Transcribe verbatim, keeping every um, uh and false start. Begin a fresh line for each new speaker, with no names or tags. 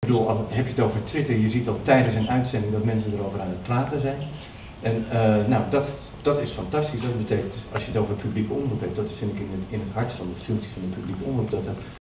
bedoel, heb je het over Twitter, je ziet al tijdens een uitzending dat mensen erover aan het praten zijn. En uh, nou, dat, dat is fantastisch. Dat betekent, als je het over publieke omroep hebt, dat vind ik in het, in het hart van de functie van de publieke omroep, dat er